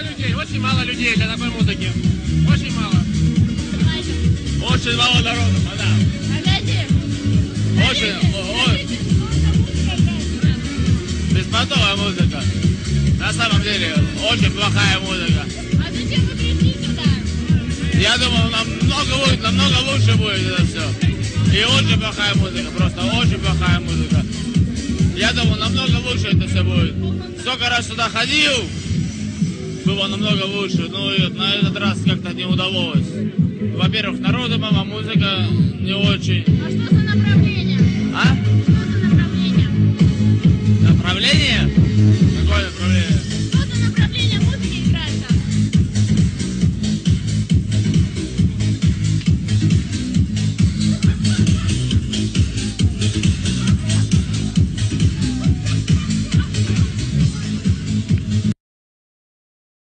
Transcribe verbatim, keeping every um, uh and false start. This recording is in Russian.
людей, очень мало людей для такой музыки. Очень мало. Очень мало народу, да. Очень, очень. Беспонтовая музыка. На самом деле, очень плохая музыка. А зачем вы пришли сюда? Я думал, намного лучше, намного лучше будет это все. И очень плохая музыка, просто очень плохая музыка. Я думал, намного лучше это все будет. Сколько раз сюда ходил, было намного лучше, но на этот раз как-то не удалось. Во-первых, народу мало, музыка не очень. А что за направление?